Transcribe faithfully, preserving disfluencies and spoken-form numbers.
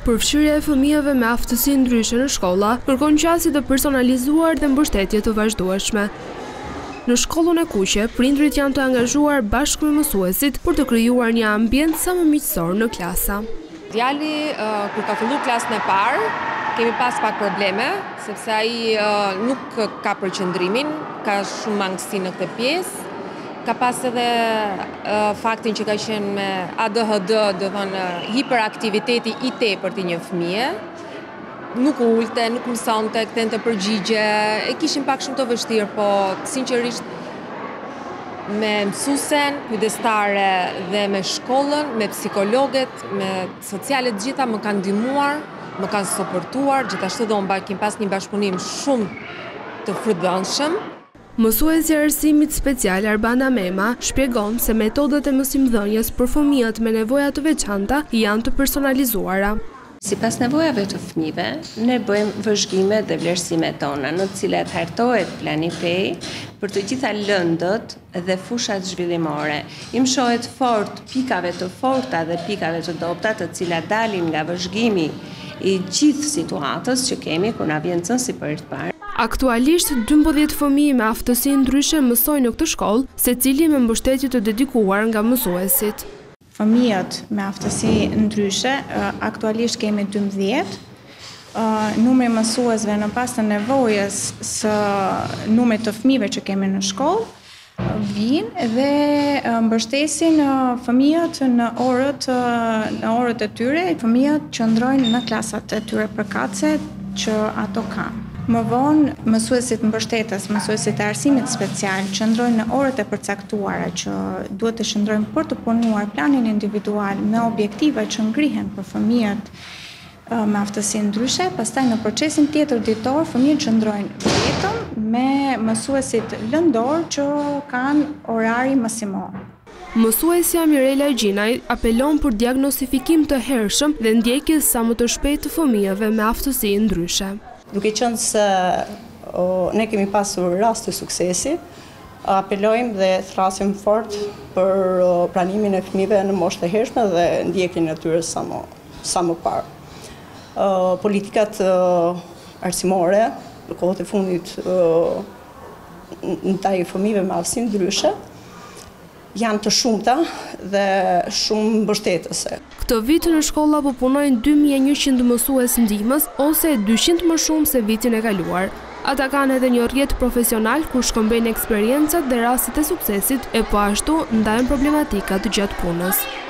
Përfshirja e fëmijëve me aftësi ndryshe në shkolla kërkon qasje të personalizuar dhe mbështetje të vazhdueshme. Në shkollën e Kuqe, prindrit janë të angazhuar bashkë me mësuesit për të krijuar një ambient sa më miqësor në klasa. Djali, uh, kur ka filluar klasën e parë, kemi pas pak probleme, sepse ai uh, nuk ka përqendrimin, ka shumë mangësi në këtë pjesë. Ka pas edhe uh, faktin që ka qenë me A D H D, do thonë hiperaktiviteti i tepërt i një fëmie. Nuk ulte, nuk mësonte, kthente përgjigje, e kishin pak shumë të vështirë, po sinqerisht me mësuesen, kujdestare dhe me shkollën, me psikologët, me socialet gjitha më kanë ndihmuar, më kanë suportuar, gjithashtu do unë kim pas një bashkëpunim shumë të frydhënshëm. Mësuesja e arsimit special Arbana Mema shpjegon se metodat e mësimdhënies për fëmijët me nevoja të veçanta janë të personalizuara. Sipas nevojave të fëmijëve, ne bëjmë vëzhgimet dhe vlerësimet tona, në të cilat hartohet plani pej për të gjitha lëndët dhe fushat zhvillimore. I mshohet fort pikave të forta dhe pikave të dobta, të cilat dalin nga vëzhgimi i gjithë situatës që kemi kur na vjen cënsi për të parë. Aktualisht, dymbëdhjetë fëmijë me aftësi ndryshe mësojnë në këtë shkollë, secili me mbështetje të dedikuar nga mësuesit. Fëmijët me aftësi ndryshe, aktualisht kemi dymbëdhjetë. Numri mësuesve në pas të nevojës së numrit të fëmijëve që kemi në shkollë, vinë dhe mbështesin fëmijët në orët, në orët e tyre, fëmijët qëndrojnë në klasat e tyre përkatëse që ato kanë. Më vonë, mësuesit mbështetës, mësuesit e arsimit special, qëndrojnë në orët e përcaktuara që duhet të qëndrojnë për të punuar planin individual me objektiva që ngrihen për fëmijët me aftësi ndryshe. Pastaj në procesin tjetër ditor, fëmijët qëndrojnë vetëm me mësuesit lëndor që kanë orari mësimor. Mësuesja Mirela Gjinaj apelon për diagnostifikim të hershëm dhe ndjekjes sa më të shpejtë të fëmijëve me aftësi ndryshe. Duke qenë se o, ne kemi pasur rast të suksesi, apelojmë dhe thrasim fort për o, pranimin e fëmijëve në moshë të hershme dhe ndjekjen e tyre sa më, sa më parë. O, politikat o, arsimore në kohët e fundit o, në ndaj fëmijëve me aftësi ndryshe janë të shumta dhe shumë mbështetëse. Këtë vit në shkolla po punojnë dy mijë e njëqind mësues ndihmës ose dyqind më shumë se vitin e kaluar. Ata kanë edhe një rrjet profesional ku shkëmbejnë eksperiencat dhe rastet e suksesit e po ashtu ndajnë problematikat gjatë punës.